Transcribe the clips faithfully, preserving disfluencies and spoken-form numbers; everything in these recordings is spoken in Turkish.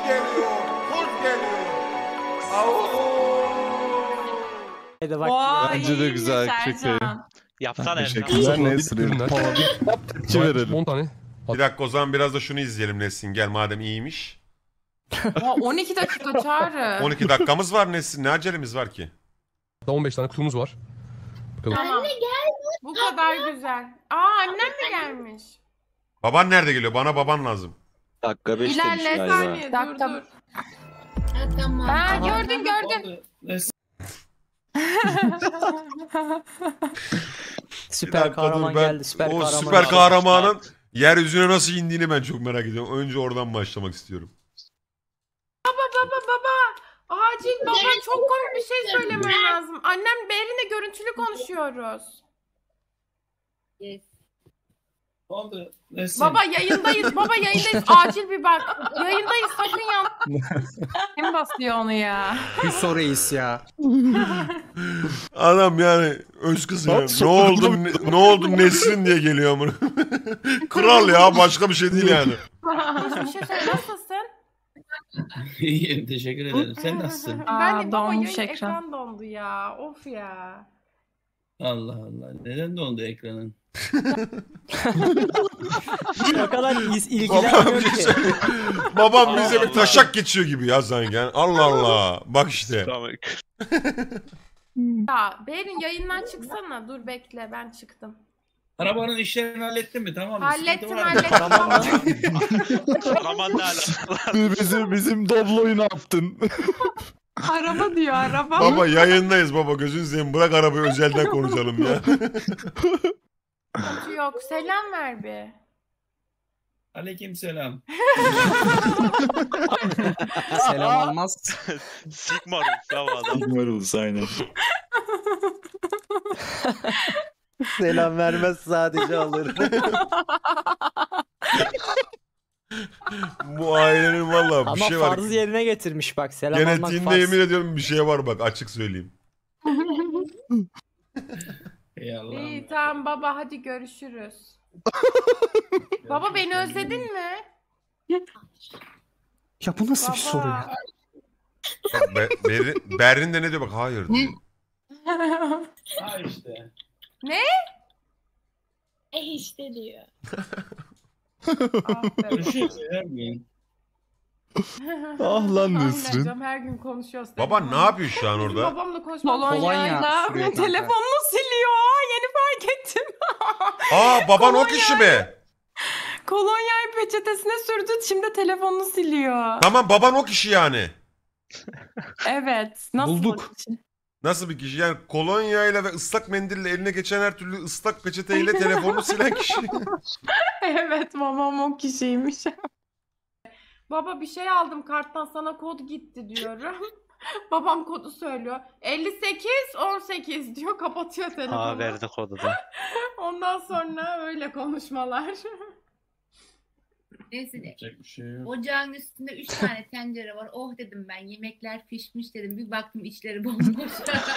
geliyor. Kurt geliyor. Au. Hadi bak. Vay, Bence de güzel Sercan. çekiyor. Yapsana Ercan. Teşekkürler Nesrin. Tepki verelim. on tane. Bir dakika o zaman biraz da şunu izleyelim Nesin. Gel madem iyiymiş. Aa, on iki dakika Çağrı. on iki dakikamız var Nesin. Ne acelemiz var ki? Daha on beş tane kutumuz var. Bakalım. Tamam. Bu kadar güzel. Aa, annem mi gelmiş? Baban nerede geliyor? Bana baban lazım. Dakika beş demiş İlerle galiba. saniye. Dur Dakika- dur. Tamam. Ha, gördün gördün. Süper Bir dakika dur, kahraman ben geldi. Süper o kahraman. süper geldi. kahramanın yeryüzüne nasıl indiğini ben çok merak ediyorum. Önce oradan başlamak istiyorum. Baba baba. Acil baba, çok komik bir şey söylemem lazım. Annem Berin'le görüntülü konuşuyoruz. Yes. Ne oldu? Nesin? Baba yayındayız. Baba yayındayız. Acil bir bak. Yayındayız. Sakın yan. Kim basıyor onu ya? Hüso reis ya. Adam yani öz kızı yani. Ne oldu ne, ne oldu Nesrin diye geliyor ama. Kral ya, başka bir şey değil yani. Bir şey söyle, nasılsın? İyiyim, teşekkür ederim. Sen nasılsın? Ben de baba donmuş yayın ekran. ekran dondu ya. Of ya. Allah Allah. Neden dondu ekranın? O kadar il- Babam, ilgilenmiyor bir ki. şey- Babam bize bir taşak geçiyor gibi ya sanki. Yani. Allah Allah. Bak işte. Ya Berin yayından çıksana. Dur bekle, ben çıktım. Arabanın işlerini hallettin mi? Tamam mı? Hallettim Sıkıntı var mı? hallettim. Aman ne alaka. bizim, bizim Doblo'yu ne yaptın? Araba diyor araba. Baba yayındayız baba, gözünü seveyim, bırak arabayı özelden konuşalım ya. Sıkıntı yok. Selam ver bir. Aleykümselam. Selam almaz. Sigma Rus ya bu adam. Bilmiyoruz aynen. Selam vermez, sadece alır. Bu ailenin valla bir Ama şey var. farz yerine getirmiş bak. Selam almak Genetiğinde farz. yemin ediyorum bir şey var bak, açık söyleyeyim. Ey Allah'ım. İyi tamam baba, hadi görüşürüz. Baba beni özledin mi? Ya bu nasıl bir Baba. soru ya? Bak, Be Berin, Berin de ne diyor bak, hayır diyor. Ha işte. E işte diyor. Görüşürüz her gün. Ah lan Nesrin. Anlayacağım, her gün konuşuyoruz. Baba ne yapıyor şu an Bizim orada? babamla konuşmam. Kolonya sürüyor kanka. Telefonunu siliyor. Yeni fark ettim. Aa baban o kişi mi? Kolonyayı peçetesine sürdü. Şimdi telefonunu siliyor. Tamam, baban o kişi yani. Evet. Nasıl? Bulduk. Nasıl bir kişi? Yani kolonyayla ve ıslak mendille eline geçen her türlü ıslak peçeteyle telefonunu silen kişi. Evet, babam o kişiymiş. Baba bir şey aldım karttan, sana kod gitti diyorum. Babam kodu söylüyor. elli sekiz on sekiz diyor, kapatıyor telefonu. Ha verdi kodu da. Ondan sonra öyle konuşmalar. Neyse de. Yapacak bir şey yok. Ocağın üstünde üç tane tencere var. Oh dedim ben, yemekler pişmiş dedim. Bir baktım içleri bomboş.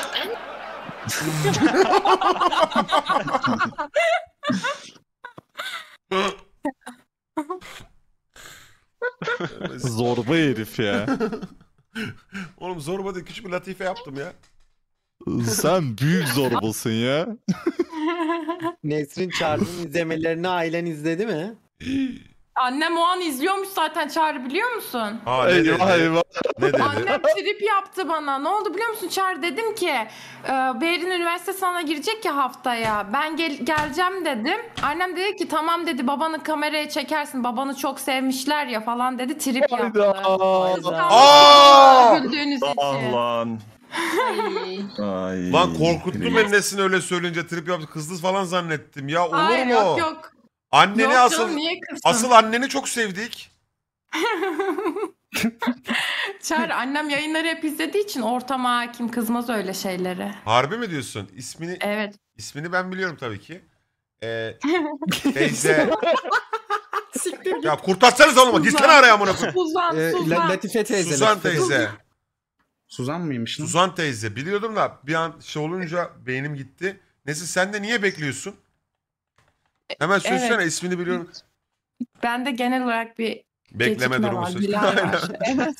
Zorba herif ya. Oğlum zorba değil, küçük bir latife yaptım ya. Sen büyük zorbasın ya. Nesrin Çağrı'nın izlemelerini ailen izledi mi? Annem o an izliyormuş zaten Çağrı, biliyor musun? Aa ne dedi? Eyvah eyvah. Ne dedi? Annem trip yaptı bana. Ne oldu biliyor musun Çağrı? Dedim ki e, Berin üniversite sınavına girecek ya haftaya. Ben gel geleceğim dedim. Annem dedi ki tamam dedi, babanı kameraya çekersin. Babanı çok sevmişler ya falan dedi. Trip yaptı. Aa! Güldüğünüz için. lan. Ay. Ay. Lan korkuttu beni Nesin öyle söyleyince, trip yaptı, kızdı falan zannettim. Ya olur Hayır mu? yok yok. Anneni Yok asıl canım, niye kızsın? asıl anneni çok sevdik. Çağrı, annem yayınları hep izlediği için ortama hakim, kızmaz öyle şeylere. Harbi mi diyorsun? İsmini Evet. ismini ben biliyorum tabii ki. Ee, teyze. Ya kurtarsanız oğlum, gitsene araya amına koyayım. Suzan, Ee, Suzan. La- Latife teyze. Suzan Latife teyze. Suzan mıymış lan? Suzan teyze. Biliyordum da bir an şey olunca beynim gitti. Neyse, sen de niye bekliyorsun? Hemen söylesene, Evet. ismini biliyorum. Ben de genel olarak bir Bekleme Gecikme durumu var, söz Bilal Aynen. var. Evet.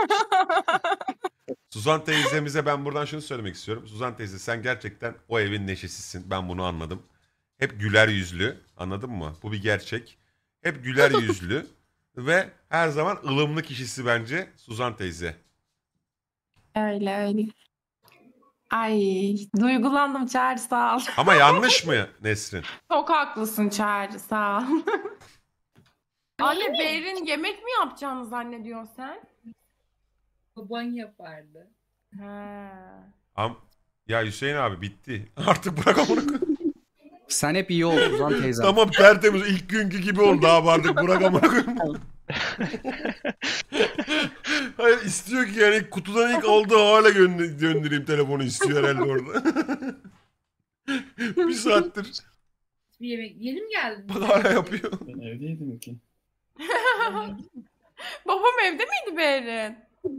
Suzan teyzemize ben buradan şunu söylemek istiyorum. Suzan teyze sen gerçekten o evin neşesisin. Ben bunu anladım. Hep güler yüzlü. Anladın mı? Bu bir gerçek. Hep güler yüzlü. Ve her zaman ılımlı kişisi bence Suzan teyze. Öyle öyle. Ay duygulandım Çağrı sağ ol. Ama yanlış mı Nesrin? Çok haklısın Çağrı sağ ol. Anne Behrin yemek mi yapacağını zannediyorsun sen? Baban yapardı. He. Am ya Hüseyin abi bitti. Artık bırak amına koyayım. Sen hep iyi ol Suzan teyzem. Tamam tertemiz ilk günkü gibi oldu abi artık bırak amına koyayım. Hayır istiyor ki yani kutudan ilk aldığı hale gö- göndereyim telefonu istiyor herhalde orada. Bir saattir Bir yemek yerim geldi. bak hala yapıyor. Ben evdeydim ki. Babam evde miydi Behrin?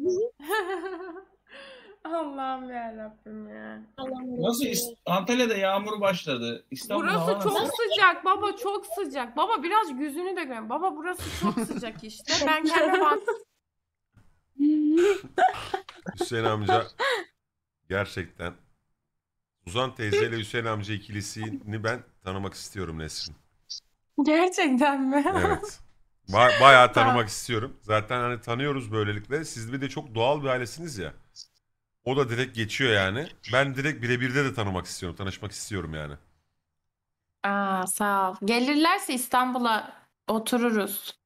Allah'ım yarabbim ya. Nasıl İst- Antalya'da yağmur başladı. İstanbul'da Burası hava çok nasıl? sıcak baba, çok sıcak. Baba biraz yüzünü de görün. Baba burası çok sıcak işte. Ben kendime bak. Hüseyin amca gerçekten Suzan teyzeyle Hüseyin amca ikilisini ben tanımak istiyorum Nesrin. Gerçekten mi? Evet. Ba- bayağı tanımak istiyorum. Zaten hani tanıyoruz böylelikle. Siz bir de çok doğal bir ailesiniz ya. O da direkt geçiyor yani. Ben direkt birebirde de tanımak istiyorum. Tanışmak istiyorum yani. Aa, sağ ol. Gelirlerse İstanbul'a otururuz.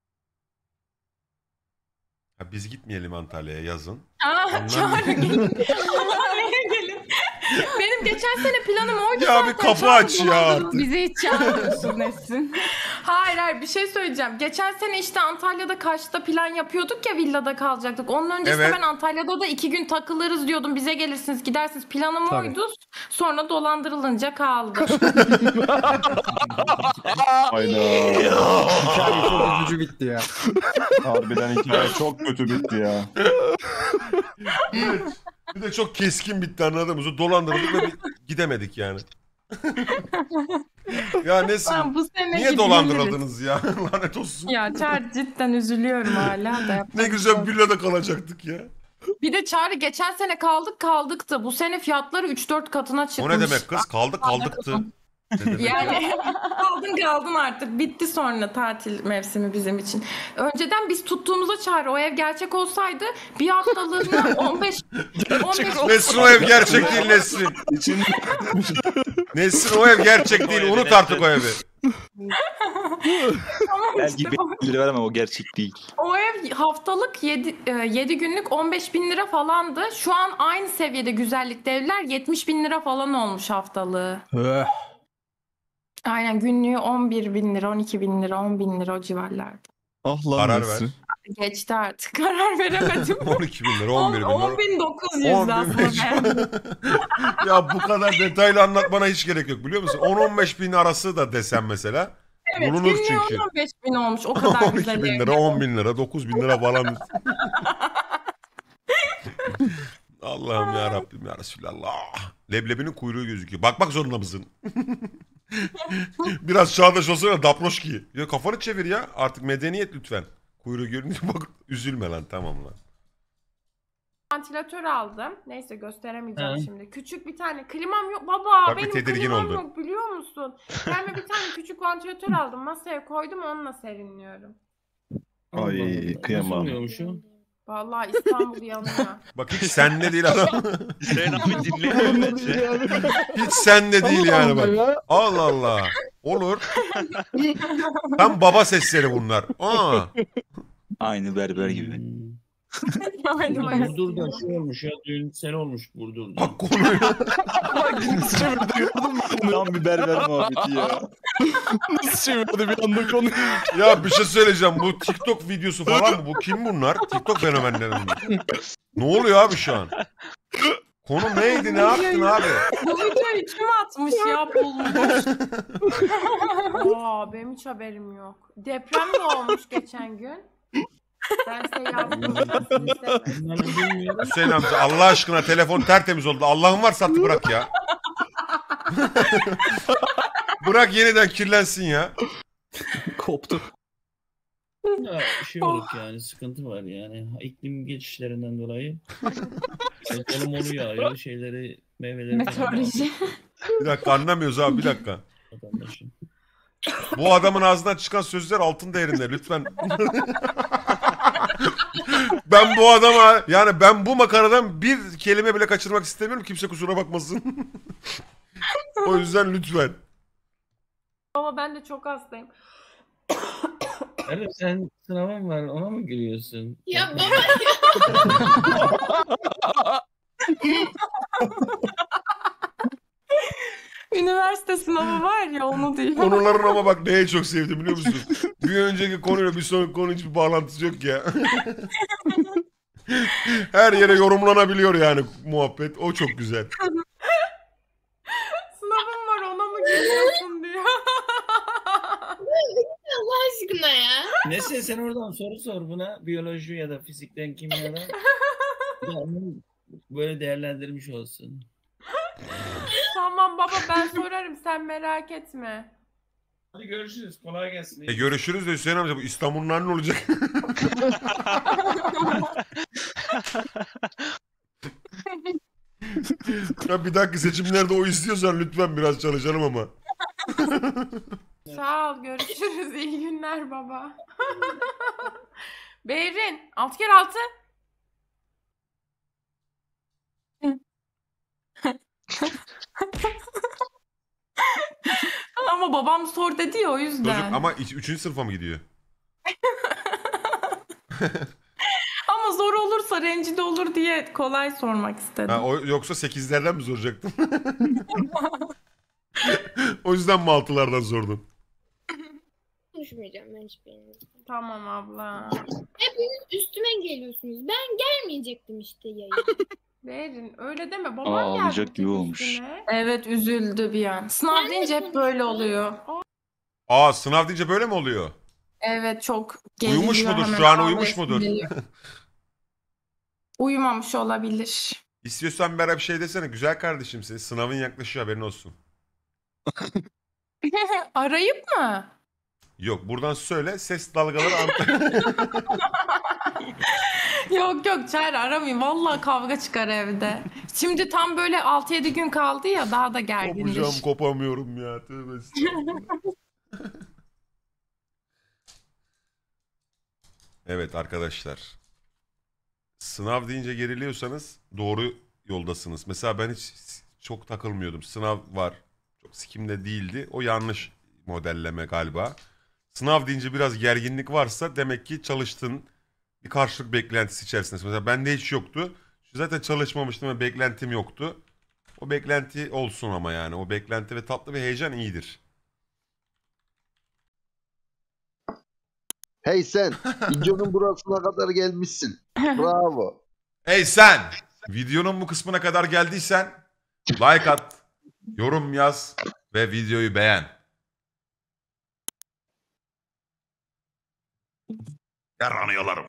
Ha, biz gitmeyelim Antalya'ya yazın. Aa, Onlar- Çağrı gelin. Antalya'ya gelin. Benim geçen sene planım oydu Ya bir zaten. kapı Çağrı aç ya bulandınız. artık. Bizi hiç çağırmıyorsun Nesin. Hayır hayır bir şey söyleyeceğim. Geçen sene işte Antalya'da Kaş'ta plan yapıyorduk ya villada kalacaktık. Onun öncesinde Evet. ben Antalya'da da iki gün takılırız diyordum. Bize gelirsiniz gidersiniz. Planım Tabii. oydu. Sonra dolandırılınca kaldı. Hayda. Hikaye çok üzücü bitti ya. Harbiden hikaye çok kötü bitti ya. Bir de çok keskin bitti anladın mı? Dolandırıldık ve bir gidemedik yani. Ya Nesrin Ben bu sene niye gidebiliriz. dolandırıldınız ya? Lanet olsun. Ya Çağrı cidden üzülüyorum hala da. yapacak Ne bir şey güzel yok. villada kalacaktık ya. Bir de Çağrı geçen sene kaldık kaldık da bu sene fiyatları üç dört katına çıkmış. O ne demek kız? Kaldık kaldıktı. Ne demek ya? Yani kaldın kaldın artık. Bitti sonra tatil mevsimi bizim için. Önceden biz tuttuğumuzda Çağrı o ev gerçek olsaydı bir haftalığına on beş on beş Nesrin o ev gerçek değil Nesrin. Nesrin o ev gerçek değil. O evi Unut Nesrin. artık o evi. Belki bir var ama o gerçek değil. O ev haftalık yedi günlük on beş bin lira falandı. Şu an aynı seviyede güzellikte evler yetmiş bin lira falan olmuş haftalığı. Öh. Aynen günlüğü on bir bin lira, on iki bin lira, on bin lira o civarlarda. Ah lan Karar Nesrin. Geçti artık. Karar veremedim. on iki bin lira, on bir bin lira. on bin dokuz yüz on bin aslında. beş yüz. Ya bu kadar detaylı anlatmana hiç gerek yok biliyor musun? on on beş bin arası da desem mesela. Evet, Bulunur günlüğü çünkü. on beş bin olmuş. O kadar on güzel iki bin ev. lira, on bin lira, dokuz bin lira falan. Allah'ım ya Rabbim ya Resulallah. Leblebinin kuyruğu gözüküyor. Bakmak zorunda mısın? Biraz çağdaş olsana Daproşki. Ya kafanı çevir ya. Artık medeniyet lütfen. Kuyruğu görünce bak üzülme lan tamam lan. Ventilatör aldım. Neyse gösteremeyeceğim He. şimdi. Küçük bir tane klimam yok. Baba Bak bir benim tedirgin klimam oldu. yok biliyor musun? Kendime bir tane küçük ventilatör aldım. Masaya koydum onunla serinliyorum. Ay, kıyamam. Nasıl oluyormuş o? Vallahi İstanbul yanıyor. Bak hiç sende değil adam. Hüseyin abi dinliyor bence. Hiç sende değil yani bak. Allah Allah. Olur. Tam baba sesleri bunlar. Aa. Aynı berber gibi. Hmm. Aynen Burada öyle. Burdur'da şey olmuş ya düğün sene olmuş Burdur'da. Bak konuyu. Nasıl çevirdi gördün mü? Tam bir berber muhabbeti ya. Nasıl çevirdi bir anda konuyu? Ya bir şey söyleyeceğim. Bu TikTok videosu falan mı? Bu kim bunlar? TikTok fenomenleri bunlar. Ne oluyor abi şu an? Konu neydi? Ne yaptın abi? Bu videoyu kim atmış ya bulmuş. Aa benim hiç haberim yok. Deprem de olmuş geçen gün. Ben size yazdım. Siz istemediniz. Bunları bilmiyorum. Hüseyin amca Allah aşkına telefon tertemiz oldu. Allah'ın varsa artık bırak ya. Bırak yeniden kirlensin ya. Koptu. Ya şey olur yani sıkıntı var yani iklim geçişlerinden dolayı olum oluyor yağıyor şeyleri meyveleri falan Meteoroloji. Bir dakika anlamıyoruz abi bir dakika. vatandaşın. Bu adamın ağzından çıkan sözler altın değerinde lütfen. Ben bu adama yani ben bu makaradan bir kelime bile kaçırmak istemiyorum. Kimse kusura bakmasın. O yüzden lütfen. Ama ben de çok hastayım. Evet sen sınavın var ona mı gülüyorsun? Ya baba Üniversite sınavı var ya onu diyor. Konuların ama bak neye çok sevdim biliyor musun? Bir önceki konuyla bir sonraki konu hiçbir bağlantısı yok ya. Her yere yorumlanabiliyor yani muhabbet. O çok güzel. Sınavım var ona mı geliyorsun diyor. Allah aşkına ya. Neyse sen oradan soru sor buna biyoloji ya da fizikten kimyadan. Ya onu böyle değerlendirmiş olsun. Tamam baba ben sorarım sen merak etme. Hadi görüşürüz kolay gelsin. E görüşürüz de Hüseyin amca bu İstanbul'un ne olacak? Ya bir dahaki seçimlerde o istiyorsan lütfen biraz çalışalım ama. Sağ ol görüşürüz iyi günler baba. Behrin altı kere altı. Ama babam sor dedi ya o yüzden. Çocuk ama iç- üçüncü sınıfa mı gidiyor? Ama zor olursa rencide olur diye kolay sormak istedim. Ha, o, yoksa sekizlerden mi soracaktın? O yüzden mi altılardan sordun? Konuşmayacağım ben hiçbirini. Tamam abla. Hepiniz üstüme geliyorsunuz. Ben gelmeyecektim işte yayına. Behrin öyle deme baban Aa, geldi ağlayacak tek gibi olmuş. üstüne. Evet üzüldü bir an. Sınav Ben de deyince hep böyle oluyor. Aa sınav deyince böyle mi oluyor? Evet çok Uyumuş geriliyor, mudur? hemen Şu an ağlayasım uyumuş mudur? geliyor. Uyumamış olabilir. İstiyorsan Bera bir şey desene. Güzel kardeşimsin. Sınavın yaklaşıyor haberin olsun. Arayıp mı? Yok buradan söyle ses dalgaları an- Yok yok Çağrı aramayayım. Vallahi kavga çıkar evde. Şimdi tam böyle altı yedi gün kaldı ya daha da gergindir. Kopacağım kopamıyorum ya. Tövbe estağfurullah. Evet arkadaşlar. Sınav deyince geriliyorsanız doğru yoldasınız. Mesela ben hiç çok takılmıyordum. Sınav var. Çok sikimde değildi. O yanlış modelleme galiba. Sınav deyince biraz gerginlik varsa demek ki çalıştın. Bir karşılık beklentisi içerisindesin. Mesela bende hiç yoktu. Zaten çalışmamıştım ve beklentim yoktu. O beklenti olsun ama yani. O beklenti ve tatlı bir heyecan iyidir. Hey sen, videonun burasına kadar gelmişsin. Bravo. Hey sen! Videonun bu kısmına kadar geldiysen like at, yorum yaz ve videoyu beğen. Yaranıyorlarım.